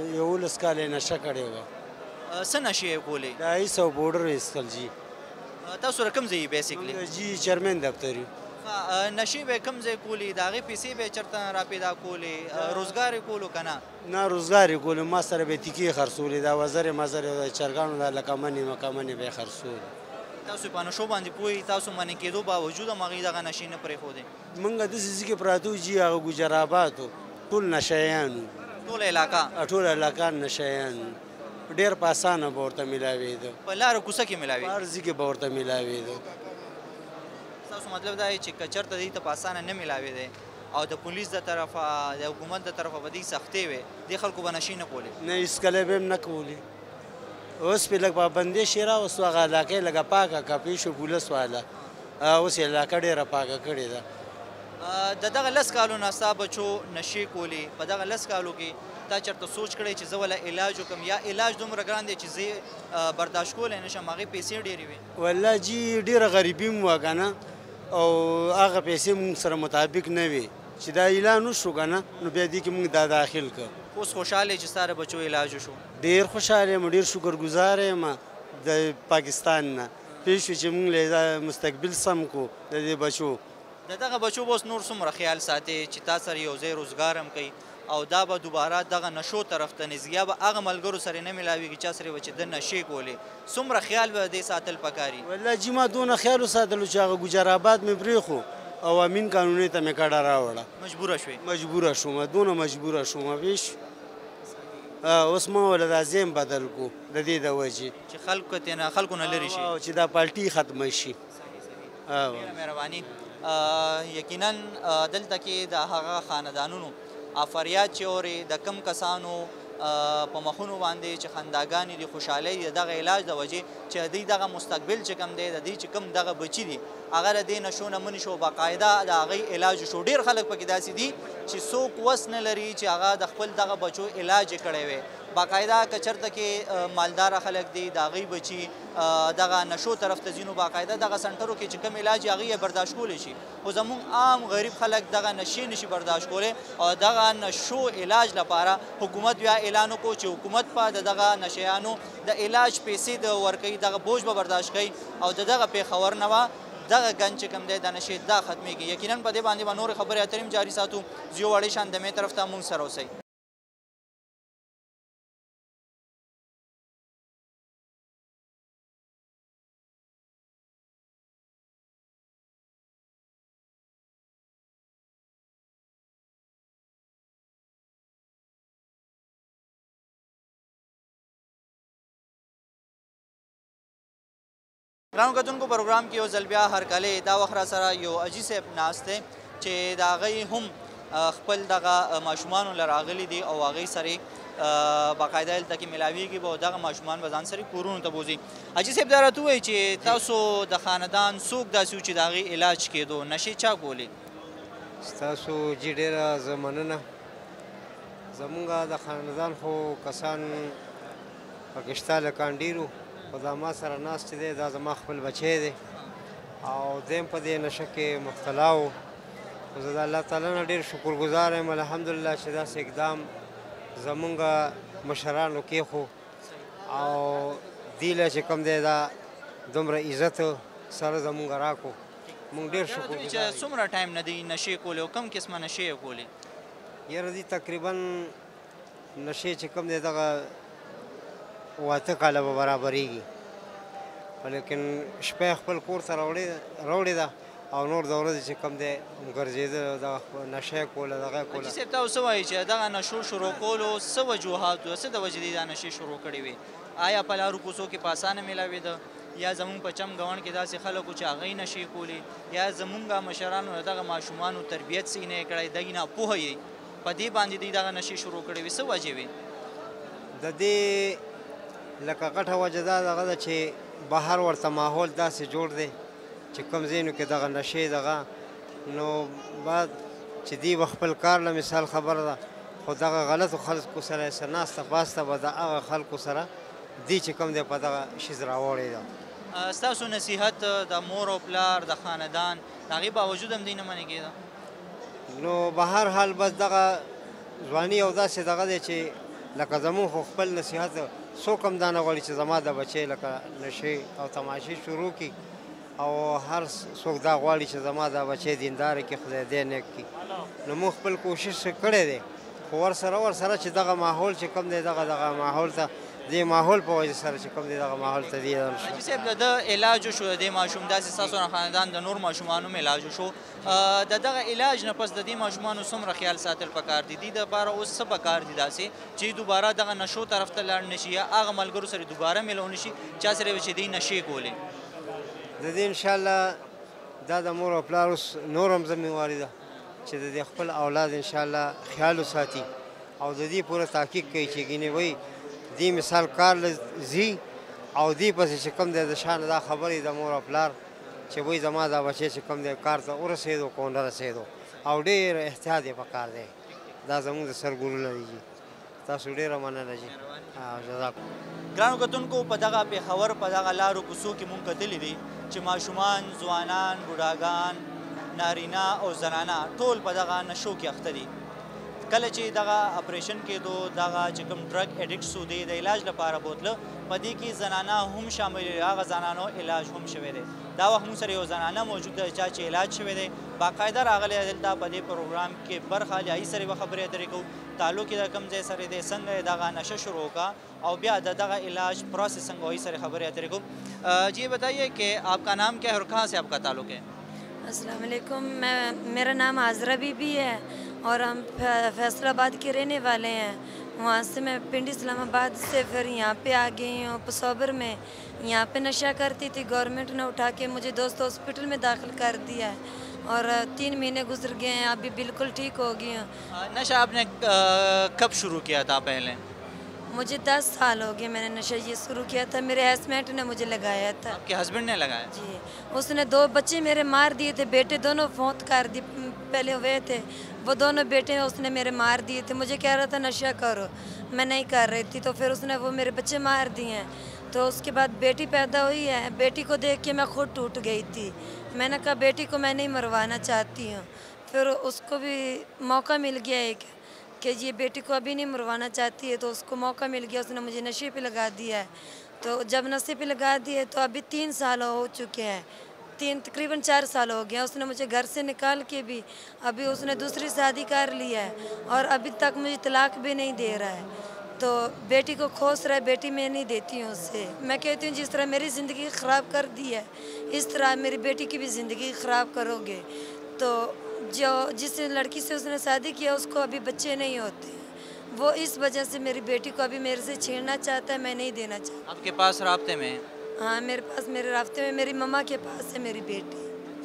کاله نشه کړې وه څه نشې یې کولې د ایس او بورډر یې څښل جي تاسو سره کوم ځای یې بیسیکلي جي چیرمین دفتر یو نشې به کوم ځای کولې د هغې پیسې به یې چېرته را پیدا کولې روزګار یې کولو که نه نه روزګار یې کولو ما سره به یې تیکې خرڅولې دا وزرې مزرې د چرګانو دا لکمنې مکمنې به یې خرڅولې تاسو په نشو باندې پوهېږئ تاسو منع کېدو باوجود هم هغوی دغه نشې نه پرېښودې موږ داسې ځای کې پراته وو جي هغه ګجرابات وو ټول نشیان وو ټوله علاقه ټوله علاقه نشیان وو ډېر په اسانه به ورته میلاوېده په لارو کوڅه کې میلاوېده په هر ځای کې به ورته میلاوېده ستاسو مطلب دا دی چې که چېرته دوی ته په اسانه نه میلاوېدی او د پولیس د طرفه د حکومت د طرفه به دوی سختۍ وې دې خلکو به نشې نه کولې نه هېڅکله به هم نه کولې اوس پې لږ پابندي شي راوستو هغه علاقه یې لږه پاکه کړه پوه شو پولیس والا اوس یې علاقه ډېره پاکه کړې ده د دغه 10 کالو نه ستا بچو نشې کولې په دغه 10 کالو کې تا چېرته سوچ کړی چې زه وله علاج وکړم یا علاج دومره ګران دی چې زه برداشت کولی نه شم هغې پیسې ډېرې وې والله جي ډېره غریبي م وه که نه او هغه پیسې مونږ سره مطابق نه وې چې دا اعلان وشو که نه نو بیا دې کې موږ دا داخل کړ. اوس خوشحاله چې ستا د بچو علاج وشو؟ ډېر خوشحاله یم، ډېر شکرګزاره یم د پاکستان نه. پوه شو چې موږ له مستقبل سم کړو د دې بچو. د دغه بچو به اوس نور څومره خیال ساتي چې تا سره یو ځای روزګار هم کوي او دا به دوباره دغه نشو طرف ته نیځي یا به هغه ملګرو سره نه میلاویږي چا سره به چې د نشې کولې؟ څومره خیال به دې ساتل پکاري؟ والله جي ما دونه خیال وساتلو چې هغه ګجرآباد مې پرېښو او امین قانوني ته مې کډه راوړه. مجبوره شوې؟ مجبوره شوم، دونه مجبوره شوم. پوه شو اوس ما ولا دا ځای بدل کو د دې د وجې چې خلکو نه لرې شي، چې دا پالټي ختمه شي. ډېره مهرباني. یقینا دلته کې د هغه خاندانونو فریاد چې اورې د کم کسانو په مخونو باندې چې خنداګانې دي، خوشحالۍ د دغه علاج د وجې چې دوی دغه مستقبل چې کم دی د دوی چې کم دغه بچي دي هغه د دې نشو نه منې شو، باقاعده د هغې علاج شو. ډېر خلک پکې داسې دي چې څوک وس نه لري چې هغه د خپل دغه بچو علاج یې کړی وی. باقاعده که چېرته کې مالداره خلک دي د هغوی بچي دغه نشو طرف ته ځي نو باقاعده دغه سنټرو کې چې کوم علاج یې هغوی یې برداشت کولی شي. خو زموږ عام غریب خلک دغه نشې نشي برداشت کولی او دغه نشو علاج لپاره حکومت بیا اعلان وکړو چې حکومت به د دغه نشیانو د علاج پیسې د ورکوي، دغه بوج به برداشت کوي او د دغه پېښور نه به دغه ګند چې کوم دی د نشې دا ختمېږي. یقینا په دې باندې به نورې خبرې اترې هم جاري ساتو. زیو وړې شان دمې طرف ته مونږ سره اوسئ. ګرانو کتونکو پروګرام کې یو ځل بیا هرکلی دا وخت را سره یو حاجي صاحب ناست دی چې د هغوی هم خپل دغه ماشومانو له راغلي دي او هغوی سره باقاعده هلته کې میلاویږي به او دغه ماشومان به ځان سره کورونو ته بوځي. حاجي صاحب دا راته ووایي چې تاسو د خاندان څوک داسې و چې د هغې علاج کېدو نشې چا کولې؟ ستاسو جي ډېره زه مننه. زمونږ د خاندان خو کسان پکې شته لکان ډېر خو دا ما سره ناست دی دا زما خپل بچی دی او دی هم په دې نشه کې مبتلا و. خو زه د الله تعالی نه ډېر شکرګزار یم الحمدلله چې داسې اقدام زمونږ مشرانو کېښو او دې له چې کوم دی دا دومره عزت سره زمونږ راکړو. مونږ ډېر شکرګزار یو. څومره ټایم نه دی نشې کولې او کوم قسمه نشې یې کولې؟ یاره دې تقریبا نشې چې کوم دی دغه 8 کاله به برابرېږي لیکن شپه خپل کور ته راوړې ده او نور د ورځې چې کوم دی ګرځېده دغه نشه یې کوله دغه یې کوله. حاجي صاحب تا اوس څه وایي چې دغه نشو شروع کولو څه وجوهات و څه د وجې دې دا نشې شروع کړې وې؟ آیا په لارو کوڅو کې په اسانه میلاوېده یا زمونږ په چم ګاونډ کې داسې خلک و چې هغوی نشې کولې یا زمونږ مشرانو د دغه ماشومانو تربیت څه نه یې کړی دغې ناپوهه یې په دې باندې دوی دغه نشې شروع کړې وې؟ څه وجې وې؟ د دې لکه غټه وجه دا دغه ده چې بهر ورته ماحول داسې جوړ دی چې کوم ځایونو کې دغه نشې دغه نو بعد چې دوی به خپل کار له مثال خبره ده خو دغه غلطو خلکو سره یې ناسته پاسته به د هغه خلکو سره دوی چې کوم دی په دغه شیز راوړی ده. ستاسو نصیحت د مور او پلار د خاندان د هغې باوجود هم دوی نه منې کېده؟ نو به هر حال بس دغه ځواني یو داسې دغه دی چې لکه زمونږ خو خپل نصیحت څوک هم دا نه غواړي چې زما د بچی لکه نشې او تماشې شروع کړي او هر څوک دا غواړي چې زما د بچی دینداره کړي خدای دې نیک کړي. نو موږ خپل کوشش کړی دی خو ورسره چې دغه ماحول چې کوم دی دغه ماحول ته دې ماحول په وجه سره چې کوم دی دغه ماحول ته دی. حاجي صاحب د ده علاج وشو د دې ماشوم داسې ستاسو نه خاندان د نور ماشومانو هم علاج وشو د دغه علاج نه پس د دې ماشومانو څومره خیال ساتل پکار دي؟ دې دپاره اوس څه پکار دي داسې چې دوباره دغه نشو طرف ته لاړ نه شي یا هغه ملګرو سره دوباره میلو نه شي چا سره به چې دوی نشې کولې؟ د دې انشاءالله دا د مور او پلار اوس نور هم ذمهواري ده چې د دې خپل اولاد انشاءالله خیال وساتي او د دې پوره تحقیق کوي چې ګینې وایي دې مثال کار ځي او دې پسې چې کوم دی د شان دا خبرې د مور او پلار چې وایي زما دا بچی چې کوم دی کار ته ورسېدو که ونه رسېدو او ډېر احتیاط یې پکار دی. دا زموږ د سرګورونه دي جي. تاسو ډېره مننه جي. جزاکم. ګرانو کتونکو په دغه پېښور په دغه لارو کوڅو کې مونږ کتلي دي چې ماشومان ځوانان بوډاګان نارینه او زنانه ټول په دغه نشو کې اخته دي. کله چې دغه اپریشن کېدو دغه چې کوم ډرګ ایډکټس و دی د علاج لپاره بوتله په دې کې زنانه هم شامل دي. هغه زنانو علاج هم شوی دی. دا وخت موږ سره یو زنانه موجود ده چې علاج شوی دی، باقاعده راغلی دلته په دې پروګرام کې برخه اخلي. هغې سره به خبرې اترې کوو، تعلق یې د کوم ځای سره دی، څنګه یې دغه نشه شروع کا او بیا د دغه علاج پروسیس څنګه وهی سره خبرې اترې کوو. جی بتائیے کہ آپ کا نام کیا ہے اور کہاں سے آپ کا تعلق ہے؟ अस्सलाम वालेकुम, मेरा नाम आजरा बीबी है और हम फैसलाबाद के रहने वाले हैं। वहाँ से मैं पिंड इस्लामाबाद से फिर यहाँ पे आ गई हूँ पशौर में। यहाँ पे नशा करती थी, गवर्नमेंट ने उठा के मुझे दोस्त हॉस्पिटल में दाखिल कर दिया है और 3 महीने गुजर गए हैं, अभी बिल्कुल ठीक हो गई हूँ। नशा आपने कब शुरू किया था? पहले मुझे 10 साल हो गए मैंने नशा ये शुरू किया था। मेरे हस्बैंड ने मुझे लगाया था। आपके हस्बैंड ने लगाया? जी, उसने 2 बच्चे मेरे मार दिए थे, बेटे दोनों फौत कर दिए। पहले हुए थे वो दोनों बेटे उसने मेरे मार दिए थे। मुझे कह रहा था नशा करो, मैं नहीं कर रही थी, तो फिर उसने वो मेरे बच्चे मार दिए हैं। तो उसके बाद बेटी पैदा हुई है, बेटी को देख के मैं खुद टूट गई थी। मैंने कहा बेटी को मैं नहीं मरवाना चाहती हूँ। फिर उसको भी मौका मिल गया एक कि ये बेटी को अभी नहीं मरवाना चाहती है, तो उसको मौका मिल गया, उसने मुझे नशे पे लगा दिया है। तो जब नशे पे लगा दिए तो अभी 3 साल हो चुके हैं, तकरीबन 4 साल हो गया। उसने मुझे घर से निकाल के भी अभी उसने दूसरी शादी कर लिया है और अभी तक मुझे तलाक भी नहीं दे रहा है। तो बेटी को खोस रहा है, बेटी मैं नहीं देती हूँ उससे। मैं कहती हूँ जिस तरह मेरी ज़िंदगी ख़राब कर दी है इस तरह मेरी बेटी की भी ज़िंदगी ख़राब करोगे। तो जो जिस लड़की से उसने शादी किया उसको अभी बच्चे नहीं होते, वो इस वजह से मेरी बेटी को अभी मेरे से छीनना चाहता है, मैं नहीं देना चाहती। आपके पास राब्ते में? हाँ, मेरे पास, मेरे राब्ते में मेरी मम्मा के पास है मेरी बेटी।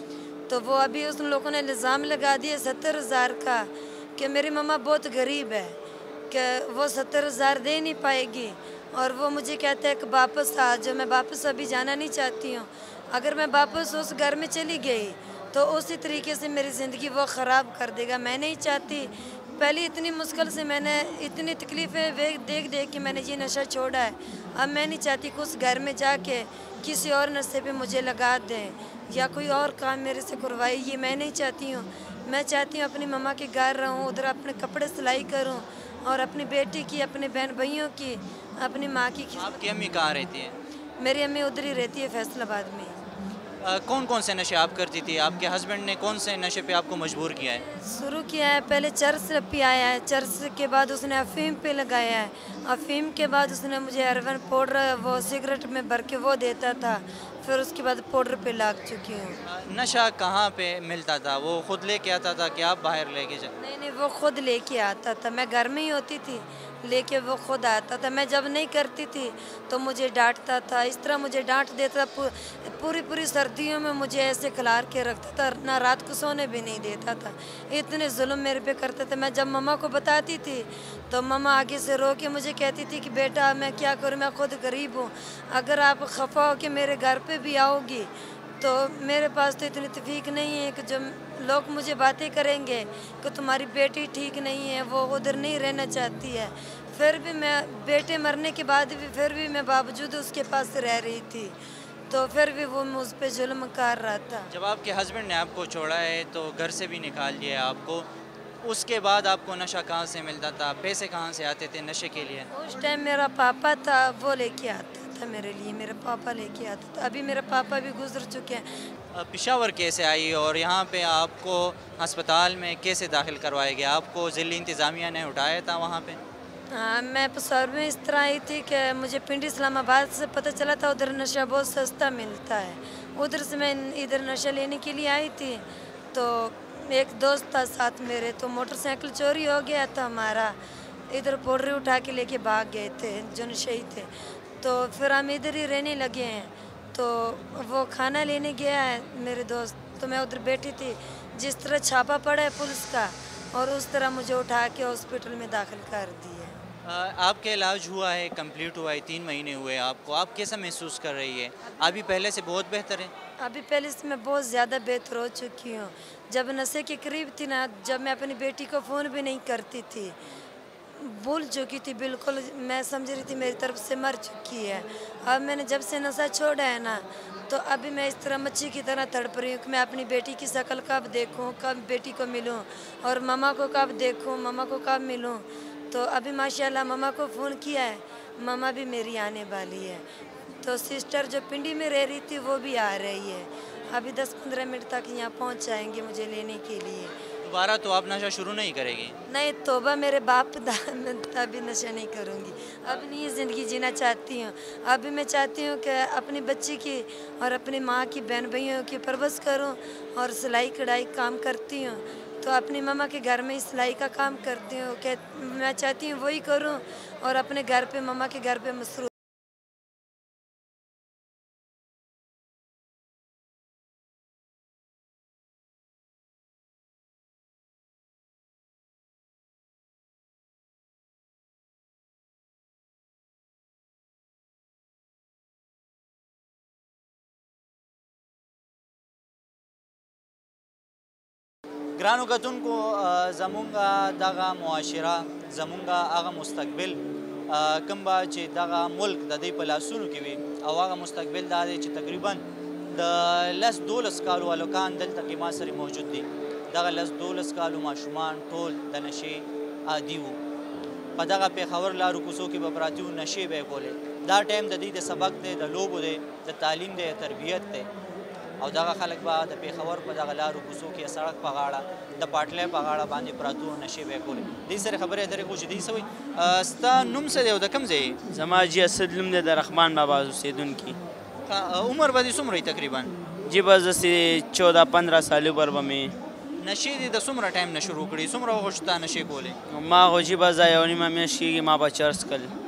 तो वो अभी उन लोगों ने इल्ज़ाम लगा दिया 70,000 का कि मेरी मम्मा बहुत गरीब है कि वो 70,000 दे नहीं पाएगी और वो मुझे कहते हैं कि वापस आ जाओ। मैं वापस अभी जाना नहीं चाहती हूँ। अगर मैं वापस उस घर में चली गई तो उसी तरीके से मेरी ज़िंदगी वो ख़राब कर देगा। मैं नहीं चाहती। पहले इतनी मुश्किल से मैंने इतनी तकलीफ़ें देख देख के मैंने ये नशा छोड़ा है। अब मैं नहीं चाहती कि उस घर में जाके किसी और नशे पे मुझे लगा दें या कोई और काम मेरे से करवाए, ये मैं नहीं चाहती हूँ। मैं चाहती हूँ अपनी मम्मा के घर रहूँ, उधर अपने कपड़े सिलाई करूँ और अपनी बेटी की, अपने बहन भाइयों की, अपनी माँ की। आपकी अम्मी कहाँ रहती है? मेरी अम्मी उधर ही रहती है, फैसलाबाद में। कौन कौन से नशे आप करती थी? आपके हस्बैंड ने कौन से नशे पे आपको मजबूर किया है? शुरू किया है पहले चरस पे आया है, चरस के बाद उसने अफीम पे लगाया है, अफीम के बाद उसने मुझे हेरोइन पाउडर वो सिगरेट में भर के वो देता था, फिर उसके बाद पाउडर पे लग चुकी हूँ। नशा कहाँ पे मिलता था? वो खुद लेके आता था कि आप बाहर लेके जाते? नहीं, वो खुद लेके आता था। मैं घर में ही होती थी, लेके वो खुद आता था। मैं जब नहीं करती थी तो मुझे डांटता था, इस तरह मुझे डांट देता था। पूरी सर्दियों में मुझे ऐसे खिलार के रखता था, ना रात को सोने भी नहीं देता था। इतने जुल्म मेरे पे करते थे। मैं जब मम्मा को बताती थी तो मम्मा आगे से रो के मुझे कहती थी कि बेटा मैं क्या करूँ, मैं खुद गरीब हूँ, अगर आप खफा हो के मेरे घर पे भी आओगी तो मेरे पास तो इतनी तफीक नहीं है कि जो लोग मुझे बातें करेंगे कि तुम्हारी बेटी ठीक नहीं है, वो उधर नहीं रहना चाहती है। फिर भी मैं बेटे मरने के बाद भी फिर भी मैं बावजूद उसके पास रह रही थी, तो फिर भी वो मुझ पे जुल्म कर रहा था। जब आपके हस्बैंड ने आपको छोड़ा है तो घर से भी निकाल दिया आपको, उसके बाद आपको नशा कहाँ से मिलता था? पैसे कहाँ से आते थे नशे के लिए? उस टाइम मेरा पापा था, वो लेके आता था मेरे लिए, मेरा पापा लेके आता था। अभी मेरा पापा भी गुजर चुके हैं। पेशावर कैसे आई और यहाँ पे आपको अस्पताल में कैसे दाखिल करवाया गया? आपको ज़िली इंतज़ामिया ने उठाया था वहाँ पे? हाँ, मैं पशौर में इस तरह आई थी कि मुझे पिंड इस्लामाबाद से पता चला था उधर नशा बहुत सस्ता मिलता है। उधर से मैं इधर नशा लेने के लिए आई थी, तो एक दोस्त था साथ मेरे, तो मोटरसाइकिल चोरी हो गया था हमारा। इधर पाउडर उठा के लेके भाग गए थे जो नशेई थे। तो फिर हम इधर ही रहने लगे हैं। तो वो खाना लेने गया है मेरे दोस्त, तो मैं उधर बैठी थी। जिस तरह छापा पड़ा है पुलिस का और उस तरह मुझे उठा के हॉस्पिटल में दाखिल कर दिया। आपका इलाज हुआ है, कंप्लीट हुआ है, 3 महीने हुए आपको, आप कैसा महसूस कर रही है? अभी पहले से बहुत बेहतर है? अभी पहले से मैं बहुत ज़्यादा बेहतर हो चुकी हूँ। जब नशे के करीब थी ना, जब मैं अपनी बेटी को फ़ोन भी नहीं करती थी, भूल चुकी थी बिल्कुल, मैं समझ रही थी मेरी तरफ से मर चुकी है। अब मैंने जब से नशा छोड़ा है ना, तो अभी मैं इस तरह मच्छी की तरह तड़प रही हूँ कि मैं अपनी बेटी की शक्ल कब देखूँ, कब बेटी को मिलूँ, और मम्मा को कब देखूँ, मम्मा को कब मिलूँ। तो अभी माशाल्लाह मम्मा को फ़ोन किया है, मम्मा भी मेरी आने वाली है। तो सिस्टर जो पिंडी में रह रही थी वो भी आ रही है। अभी 10-15 मिनट तक यहाँ पहुँच जाएंगे मुझे लेने के लिए। दोबारा तो आप नशा शुरू नहीं करेगी? नहीं, तौबा मेरे बाप मैं अभी नशा नहीं करूँगी। अब नहीं ज़िंदगी जीना चाहती हूँ। अभी मैं चाहती हूँ कि अपनी बच्ची की और अपनी माँ की बहन भाइयों की परवरिश करूँ, और सिलाई कढ़ाई काम करती हूँ। तो अपनी मम्मा के घर में ही सिलाई का काम करती हूँ कि मैं चाहती हूँ वही करूँ, और अपने घर पे मम्मा के घर पे मसरूफ़। ګرانو کتونکو زمونږ دغه معاشره زمونږ هغه مستقبل کوم به چې دغه ملک د دوی په لاسونو کې وي او هغه مستقبل دا دی چې تقریبا د 10-12 کالو هلکان دلته کې ما سره موجود دي. دغه 10-12 کالو ماشومان ټول د نشې عادي وو. په دغه پېښور لارو کوڅو کې به پراته وو، نشې به یې کولې. دا ټایم د دوی د سبق دی، د لوبو دی، د تعلیم دی، تربیت دی. او دغه خلک به د پېښور په دغه لارو کوڅو کې سړک په غاړه د پاټلۍ په غاړه باندې پراته وو، نشې به یې کولې. دوی سره خبرې اترې کوو چې دوی څه وایي. ستا نوم څه دی او د کوم ځای یې؟ زما جی اسد نوم دی، د رحمان بابا اوسېدونکي. عمر به دې څومره وي تقریبا؟ جی بس داسې 14-15 سالې عمر به مې. نشې دې د څومره ټایم نه شروع کړي؟ څومره وخت چې تا نشې کولې؟ ما خو جی بس دا 1.5 میاشت کېږي ما به چرس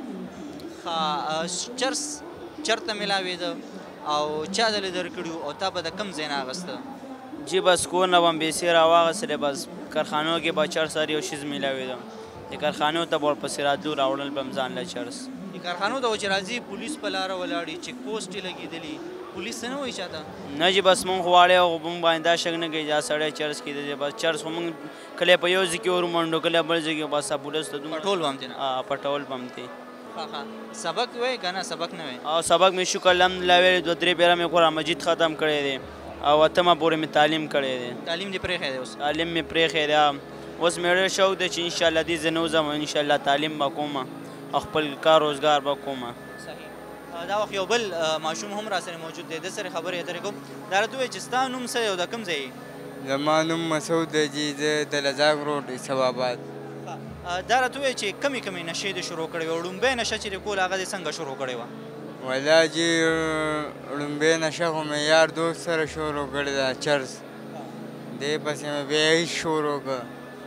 کړل. چرس چېرته میلاوېده او چا دلې درکړي او تا به د کوم ځای نه اخیسته؟ جی بس کور نه به م پیسې راواخیستلې، بس کارخانو کې به چرس هر یو شیز میلاوېده. د کارخانو ته به ورپسې راتلو، راوړل به م ځان له چرس. د کارخانو ته چې راځي پولیس په لاره ولاړي، چیک پوسټ یې لګېدلي، پولیس څه نه وایي چاته؟ نه جی بس مونږ غواړی او مونږ باندې دا شک نه کوي دا سړی چرس کېده دی. بس چرس خو مونږ کله په یو ځای کې ورمنډو، کله بل ځای کې، بس پولیس ته پټول به هم دی نه؟ پټول به هم دی. سبق وی که نه سبق نه وی؟ او سبق مې شکر الحمدلله ویلی، 2-3 پیره مې قرآن مجید ختم کړی دی او 8مه پورې مې تعلیم کړی دی. تعلیم دې پرېښی دی اوس؟ تعلیم مې پرېښی دی. اوس مې ډېر شوق دی چې انشاءالله دې زه نه وځم، انشاءالله تعلیم به کوم او خپل کار روزګار به کوم. صحیح. دا وخت یو بل ماشوم هم را سره موجود دی، د سره خبرې اترې کوم. دا راته ووایه چې ستا نوم څه دی او د کوم ځای یې؟ زما نوم مسعود دی جي، زه د لزاق روډ اسلامآباد. دا راته ووایه چې کمې کمې نشې دې شروع کړې وه؟ لومبۍ نشه چې دې کوله هغه دې څنګه شروع کړې وه؟ والله جي لومبۍ نشه خو مې یار دوست سره شروع کړې ده، چرس. دې پسې مې بیا ایس شروع کړه.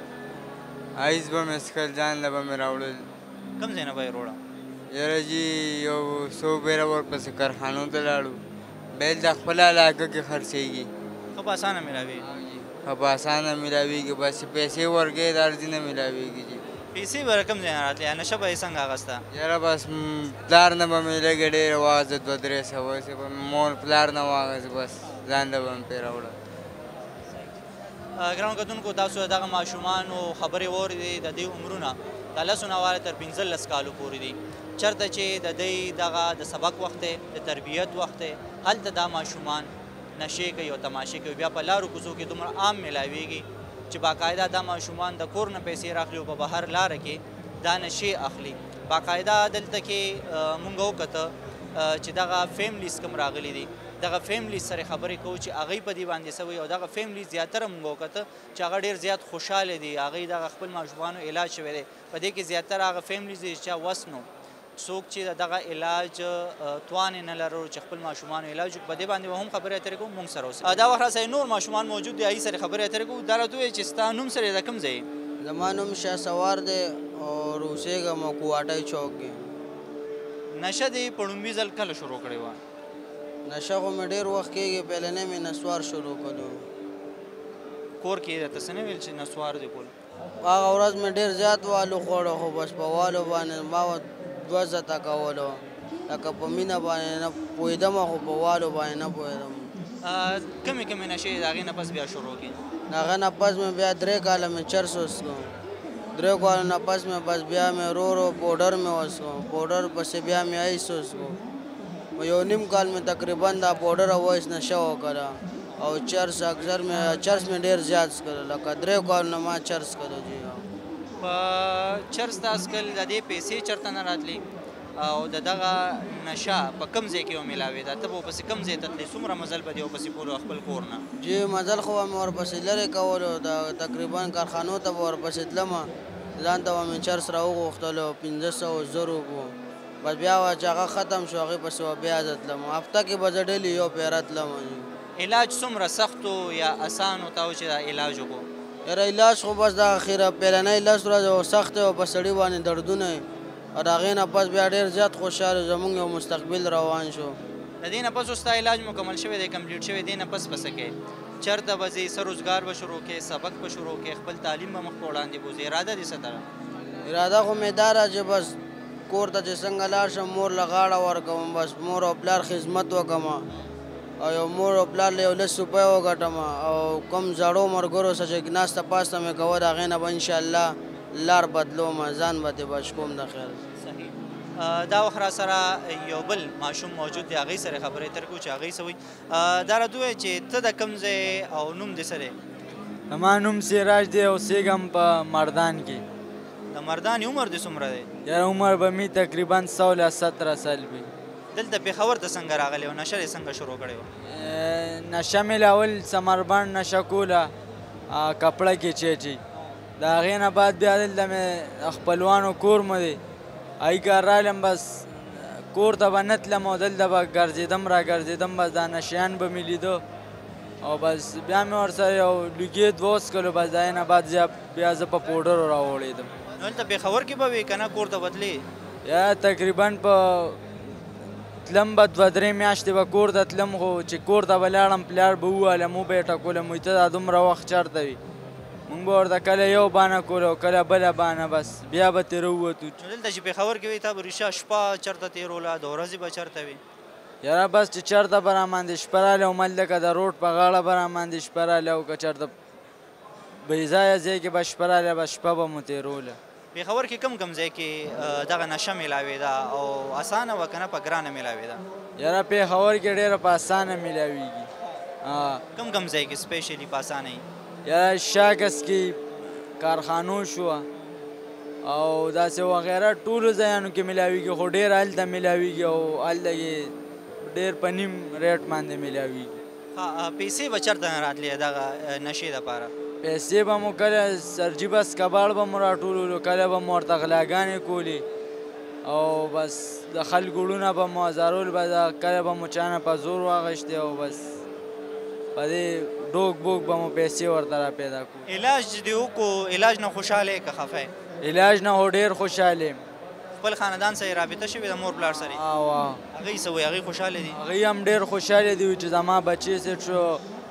ایس به مې څښل، ځان له به مې راوړل. کوم ځای نه به یې وروړه؟ یاره جي یو 100 پیره ورپسې کارخانو ته لاړو. بیل د خپله علاقه کې خرڅېږي، ښه په اسانه میلاوېږي. ښه په اسانه میلاوېږي، بس پیسې ورکوې د ارضي نه میلاوېږي جي. پیسې به له کوم ځای نه راتلې؟ نشه به یې څنګه اخیسته؟ یاره بس پلار نه به مې لږې ډېره واخیسته، 2-3 سوه چې به مې مور پلار نه واخیست، بس ځان له به مې پرې راوړه. ګرانو کتونکو تاسو دغه ماشومانو خبرې واورېدې. د دوی عمرونه د 10 نه واره تر 15 کالو پورې دي. چېرته چې د دوی دغه د سبق وخت دی، د تربیت وخت دی، هلته دا ماشومان نشې کوي او تماشې کوي. بیا په لارو کوڅو کې دومره عام میلاویږي چې باقاعده دا ماشومان د کور نه پیسې راخلي او په بهر لاره کې دا نشې اخلي. باقاعده دلته کې مونږ وکته چې دغه فیملیز کوم راغلي دي، دغه فیملیز سره خبرې کوو چې هغوی په دې باندې څه وایي. او دغه فیملیز زیاتره مونږ وکته چې هغه ډېر زیات خوشحاله دي، هغوی دغه خپل ماشومانو علاج شوی دی. په دې کې زیاتره هغه فیملیز دي چې چا وس نو څوک چې دغه علاج توان یې نه لرو چې خپل ماشومانو علاج وکړي. په دې باندې به هم خبرې اترې کوو مونږ سره اوسئ. دا وخت راسره نور ماشومان موجود دي، هغوی سره خبرې اترې کوو. دا راته ووایه چې ستا نوم سره د کوم ځای یې؟ زما نوم شاه سوار دی او اوسېږم کوواټی چوک کې. نشه دې په لومړي ځل کله شروع کړې وه؟ نشه خو مې ډېر وخت کېږي، پهلنی مې نسوار شروع کړو. کور کې درته څه نه ویل چې نسوار دې کول؟ هغه ورځ مې ډېر زیات والو خوړو، خو بس په والو باندې ما 2 زته کولو، لکه په مینه باندې نه پوهېدم خو په والو باندې نه پوهېدم. کمې کمې نشې د هغې نه پس بیا شروع کړې؟ د هغه نه پس مې بیا 3 کاله مې چرس وڅښو. 3 کالو نه پس مې بس بیا مې ورو پوډر مې وڅښو پوډر پسې بیا مې آیس وڅښو په 1.5 کال مې تقریبا دا پوډر او آیس نشه وکړه او چرس اکثر مې چرس مې ډېر زیات څکلو لکه 3 کالو نه ما چرس کړو جی په چرس تاسو کل د دې پیسې چرته نه راتلی او دغه نشه په کوم ځای کې ومیلاوېده ته به ورپسې کوم ځای ته تلې څومره مزل به دې ورپسې کولو خپل کور نه جی مزل خو مې ورپسې لرې کولو د تقریبا کارخانو ته به ورپسې تلمه ځان ته به مې چرس راوغوښتلو 500 زرو بس بیا چې هغه ختم شو هغې پسې به بیا زه تلم هفته کې به زه ډیلي یو پیره تلم علاج څومره سخت یا اسان و تا چې دا علاج وکړو یاره علاج خو بس د اخره پیلنۍ 10 ورځې سخت و په سړي باندې دردونه او د هغې نه پس بیا ډېر زیات خوشحاله زموږ یو مستقبل روان شو د دې نه پس اوس ستا علاج مکمل شوی دی کمپلیټ شوی دی نه پس څه کوې چېرته به ځې څه روزګار به شروع کوې سبق به شروع کوې خپل تعلیم به مخ په وړاندې بوځې اراده دې څه طرح اراده خو مې دا ده چې بس کور ته چې څنګه لاړ شم مور له غاړه ورکوم بس مور او پلار خدمت وکړم او یو مور او پلار له 200 روپۍ وګټم او کوم زړو ملګرو سره چې ناسته پاسته مې کوه د هغې نه به انشاءالله لار بدلوم ځان به ترې بچ کوم د خیر صحیح دا وخت را سره یو بل ماشوم موجود دی هغې سره خبرې تر کړو چې هغې څه وایي دا راته ووایه چې ته د کوم ځای او نوم دې څه دی زما نوم سراج دی اوسېږم په مردان کې د مردان عمر دې څومره دی یاره عمر به مې تقریبا 16-17 سال وي دلته پېښور ته څنګه راغلی و نشه دې څنګه شروع کړې وه نشه مې لاول سمربند نشه کوله کپړه کې چیچي د هغې نه بعد بیا دلته مې خپلوانو کور مو دی هغې کار رالم بس کور ته به نه تلم او دلته به ګرځېدم را ګرځېدم بس دا نشیان به مې لیدو او بس بیا مې ورسره یو لوګي دوه وڅکلو بس د هغې نه بعد بیا زه په پوډرو راوړېدم نو هلته پېښور کې به وې که نه کور ته به تلې یا تقریبا په تلم به 2-3 میاشتې به کور ته تلم خو چې کور ته به لاړم پلار به وویلم و به یې ټکولم وایي ته دا دومره وخت چېرته وي مونږ به ورته کله یو بانه کوله کله بله بانه بس بیا به ترې ووتو نو دلته چې پېښور کې وې تا به ریشه شپه چېرته تېروله د ورځې به چېرته وې یاره بس چې چېرته به راماندې شپه رالی او ملکه د روډ په غاړه به راماندې شپه رالی او که چېرته بېځایه ځای کې به شپه رالی بس شپه به مو تېروله پېښور کې کم ځای کې دغه نشه میلاوېده او اسانه وه که نه په ګرانه میلاوېده یاره پېښور کې ډېره په اسانه میلاوېږي کم ځای کې سپیشلي په اسانه وي یاره شاکس کې کارخانو شوه او داسې وغیره ټولو ځایانو کې میلاوېږي خو ډېر هلته میلاوېږي او هلته کې ډېر په نیم ریټ باندې میلاوېږي پیسې به چېرته نه راتلې دغه نشې دپاره پیسې به مو کله سرجي بس کباړ به مو راټولولو کله به مو ورته غلاګانې کولې او بس د خلکو وړونه به مو ازارول کله به مو چانه په زور واغېشتې او بس په دې ډوک بوک به مو پیسې ورته را پیدا کړو علاج دې وکړو علاج نه خوشحاله یې که خفه یې علاج نه خو ډېر خوشحاله یم خپل خاندان سره یې رابطه شوې د مور پلار سره هغوی څه وایي هغوی خوشحاله دي هغوی هم ډېر خوشحاله دي چې زما بچې سیټ شو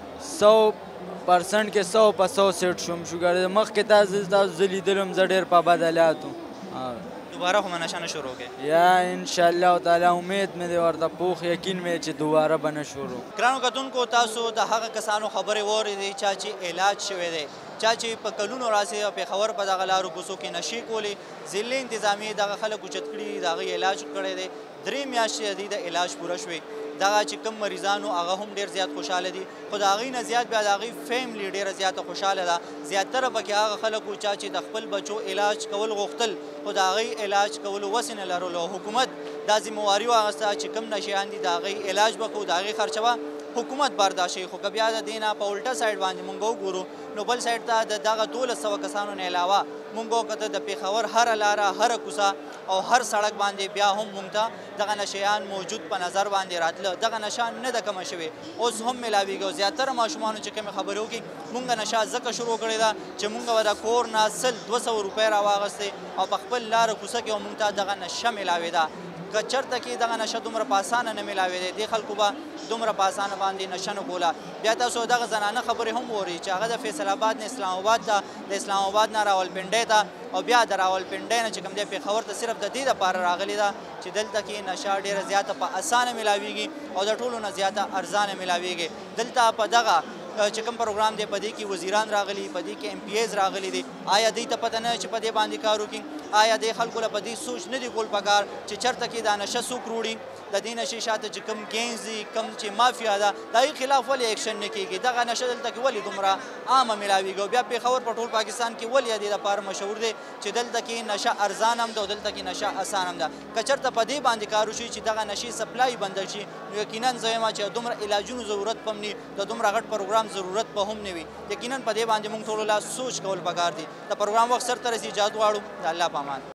100% کې 100 په 100 سیټ شوم شوګر مخکې تاسو زه لیدلم زه ډېر په بدلاتو دوباره خو به نشه نه شروع کړې یا انشاءالله تعالی امید مې دی ورته پوخ یقین مې چې دوباره به نه شروع ګرانو کتونکو تاسو د هغه کسانو خبرې واورېدې چا چې علاج شوی دی چا چې په کلونو راځي او پېښور په دغه لارو کوڅو کې نشې کولې ضلع انتظامیې دغه خلک اوچت کړي د هغوی علاج کړی دی 3 میاشتې د علاج پوره شوې دغه چې کوم مریضانو هغه هم ډېر زیات خوشحاله دي خو د هغوی نه زیات بیا د هغوی فیملی ډېره زیاته خوشحاله ده زیاتره پکې هغه خلک وو چا چې د خپل بچو علاج کول غوښتل خو د هغوی علاج کولو وسې نه لرلو حکومت دا ذمهواري واخیسته چې کوم نشیان دي د هغوی علاج به کوو د هغوی خرچه به حکومت برداشت خو که بیا د دې نه په الټه سایډ باندې مونږ وګورو نو بل سایډ ته د دغه 1200 کسانو نه علاوه مونږ وکته د پېښور هره لاره هره کوڅه او هر سړک باندې بیا هم مونږ ته دغه نشیان موجود په نظر باندې راتله دغه نشه نه ده کمه شوې اوس هم میلاویږي او زیاتره ماشومانو چې کومې خبرې وکړي مونږ نشه ځکه شروع کړې ده چې مونږ به د کور نه 200 روپۍ راواغستې او په خپل لاره کوڅه کې مونږ ته دغه نشه میلاوېده که چېرته کې دغه نشه دومره په اسانه نه میلاوېدی دې خلکو به دومره په اسانه باندې نشه نه کوله بیا تاسو دغه زنانه خبرې هم اورئ چې هغه د فیصل آباد نه اسلام آباد ته د اسلام آباد نه راولپنډۍ ته او بیا د راولپنډۍ نه چې کوم دی پېښور ته صرف د دې دپاره راغلې ده چې دلته کې نشه ډېره زیاته په اسانه میلاویږي او د ټولو نه زیاته ارزانه میلاویږي دلته په دغه چې کوم پروګرام دی په دې کې وزیران راغلي په دې کې MP راغلي دي آیا دوی ته پته نه چې په دې باندې کار وکړي؟ آیا دې خلکو له په دې سوچ نه دی کول پکار چې چېرته کې دا نشه څوک وروړي؟ د دې نشې شاته چې کوم ګینز دي کوم چې مافیا ده د هغې خلاف ولې ایکشن نه کېږي؟ دغه نشه دلته کې ولې دومره عامه میلاویږي؟ او بیا پېښور په ټول پاکستان کې ولې د دې لپاره مشهور دی چې دلته کې نشه ارزان هم ده او دلته کې نشه اسان هم ده؟ که چېرته په دې باندې کار وشي چې دغه نشې سپلای بنده شي نو یقینا زه وایم چې دومره علاجونو ضرورت به هم نه وي، د دومره غټ پروګرام ضرورت به هم نه وي. یقینا په دې باندې موږ ټولو لا سوچ کول پکار دي. د پروګرام وخت سرته رسي، اجازه غواړو. د الله په امان.